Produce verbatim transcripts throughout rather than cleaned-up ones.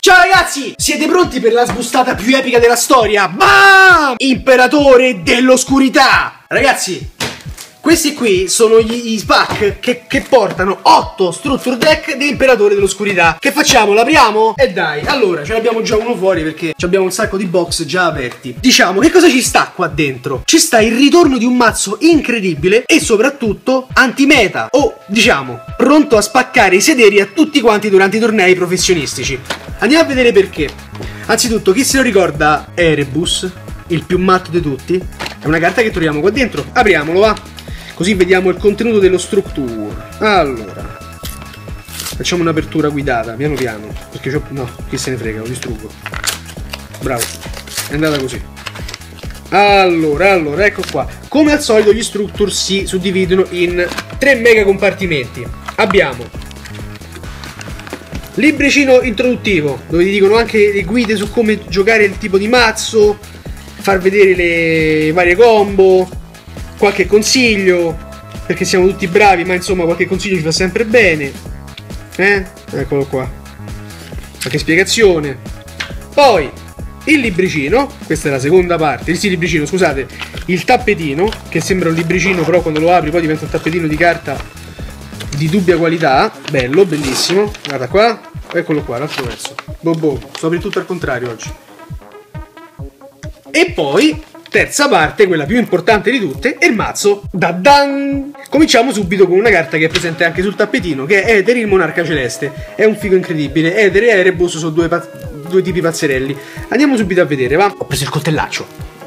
Ciao ragazzi, siete pronti per la sbustata più epica della storia? Bam! Imperatore dell'oscurità! Ragazzi, questi qui sono gli, gli pack che, che portano otto structure deck di Imperatore dell'Oscurità. Che facciamo? L'apriamo? E dai, allora, ce l'abbiamo già uno fuori perché abbiamo un sacco di box già aperti. Diciamo, che cosa ci sta qua dentro? Ci sta il ritorno di un mazzo incredibile e soprattutto anti-meta, o diciamo, pronto a spaccare i sederi a tutti quanti durante i tornei professionistici. Andiamo a vedere perché. Anzitutto, chi se lo ricorda Erebus, il più matto di tutti? È una carta che troviamo qua dentro. Apriamolo, va! Così vediamo il contenuto dello structure. Allora, facciamo un'apertura guidata, piano piano. Perché c'ho... no, chi se ne frega, lo distruggo. Bravo, è andata così. Allora, allora, ecco qua. Come al solito gli structure si suddividono in tre mega compartimenti. Abbiamo libricino introduttivo, dove ti dicono anche le guide su come giocare il tipo di mazzo, far vedere le varie combo, qualche consiglio, perché siamo tutti bravi, ma insomma qualche consiglio ci fa sempre bene. Eh? Eccolo qua. Qualche spiegazione. Poi il libricino, questa è la seconda parte, il sì, libricino, scusate, il tappetino, che sembra un libricino, però quando lo apri poi diventa un tappetino di carta di dubbia qualità. Bello, bellissimo. Guarda qua, eccolo qua, l'altro verso. Bobo, sto aprendo tutto al contrario oggi. E poi terza parte, quella più importante di tutte, è il mazzo. Da-dan! Cominciamo subito con una carta che è presente anche sul tappetino, che è Ether, il monarca celeste. È un figo incredibile. Ether e Erebus sono due, due tipi pazzerelli. Andiamo subito a vedere, va? Ho preso il coltellaccio.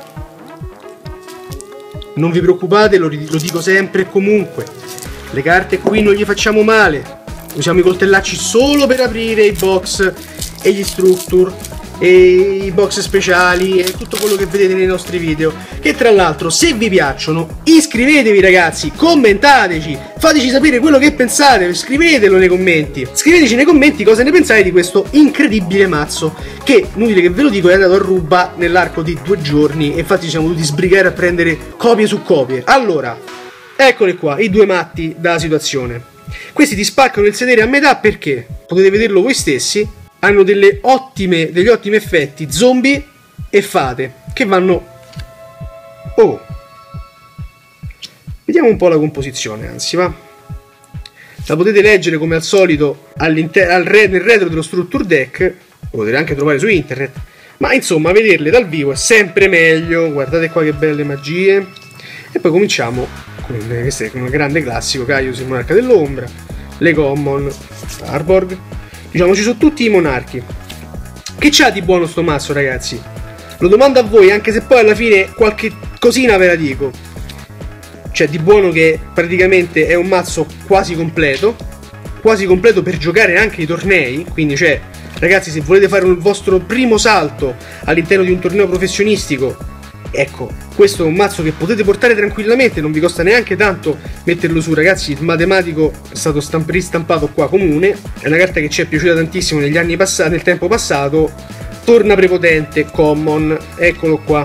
Non vi preoccupate, lo, lo dico sempre e comunque. Le carte qui non gli facciamo male. Usiamo i coltellacci solo per aprire i box e gli structure e i box speciali e tutto quello che vedete nei nostri video, che tra l'altro, se vi piacciono, iscrivetevi ragazzi, commentateci, fateci sapere quello che pensate, scrivetelo nei commenti, scriveteci nei commenti cosa ne pensate di questo incredibile mazzo che, inutile che ve lo dico, è andato a ruba nell'arco di due giorni e infatti ci siamo dovuti sbrigare a prendere copie su copie. Allora, eccoli qua, i due matti dalla situazione. Questi ti spaccano il sedere a metà perché, potete vederlo voi stessi, hanno delle ottime, degli ottimi effetti zombie e fate che vanno... Oh! Vediamo un po' la composizione, anzi, va? La potete leggere come al solito al re nel retro dello structure deck, lo potete anche trovare su internet, ma insomma vederle dal vivo è sempre meglio. Guardate qua che belle magie. E poi cominciamo con questo è un grande classico, Caius, il monarca dell'ombra, le common, Starborg. Diciamo, ci sono tutti i monarchi. Che c'ha di buono sto mazzo, ragazzi? Lo domando a voi, anche se poi alla fine qualche cosina ve la dico. C'è di buono che praticamente è un mazzo quasi completo. Quasi completo per giocare anche i tornei. Quindi, cioè, ragazzi, se volete fare il vostro primo salto all'interno di un torneo professionistico, ecco, questo è un mazzo che potete portare tranquillamente, non vi costa neanche tanto metterlo su, ragazzi. Il matematico è stato ristampato qua comune, è una carta che ci è piaciuta tantissimo negli anni passati, nel tempo passato, torna prepotente, common, eccolo qua.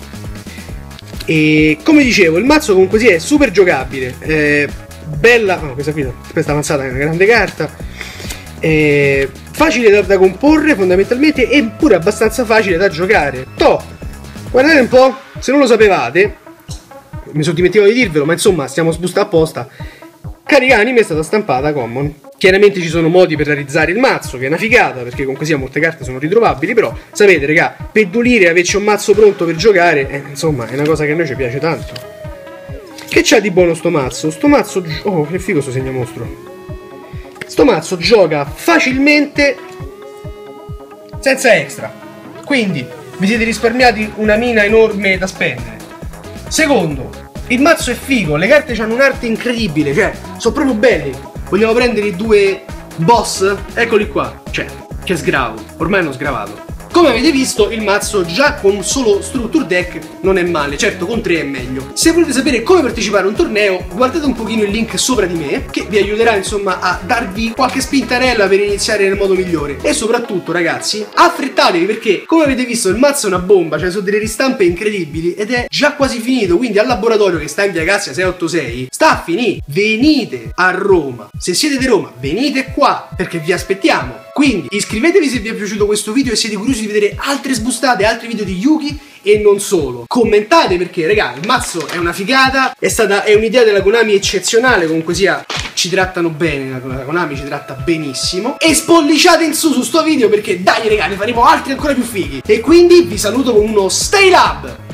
E come dicevo, il mazzo comunque sì, è super giocabile, è bella, oh, questa qui, questa avanzata è una grande carta, è facile da, da comporre fondamentalmente e pure abbastanza facile da giocare. Toh! Guardate un po', se non lo sapevate, mi sono dimenticato di dirvelo, ma insomma stiamo sbustando apposta. Carica anime è stata stampata common. Chiaramente ci sono modi per realizzare il mazzo, che è una figata, perché comunque sia molte carte sono ritrovabili, però sapete raga, per dolire e averci un mazzo pronto per giocare, eh, insomma è una cosa che a noi ci piace tanto. Che c'ha di buono sto mazzo? Sto mazzo... oh, che figo sto segnamostro. Sto mazzo gioca facilmente senza extra, quindi vi siete risparmiati una mina enorme da spendere. Secondo, il mazzo è figo, le carte hanno un'arte incredibile, cioè, sono proprio belli. Vogliamo prendere i due boss? Eccoli qua, cioè, che sgravo, ormai hanno sgravato. Come avete visto, il mazzo già con solo structure deck non è male, certo con tre è meglio. Se volete sapere come partecipare a un torneo, guardate un pochino il link sopra di me, che vi aiuterà insomma a darvi qualche spintarella per iniziare nel modo migliore. E soprattutto ragazzi, affrettatevi perché come avete visto il mazzo è una bomba, cioè sono delle ristampe incredibili ed è già quasi finito, quindi al laboratorio che sta in via Cassia sei otto sei sta a finire. Venite a Roma, se siete di Roma venite qua perché vi aspettiamo. Quindi iscrivetevi se vi è piaciuto questo video e siete curiosi di vedere altre sbustate, altri video di Yugi e non solo. Commentate perché, raga, il mazzo è una figata, è stata è un'idea della Konami eccezionale, comunque sia ci trattano bene, la Konami ci tratta benissimo. E spolliciate in su su sto video perché dai raga, ne faremo altri ancora più fighi. E quindi vi saluto con uno Stay Lab!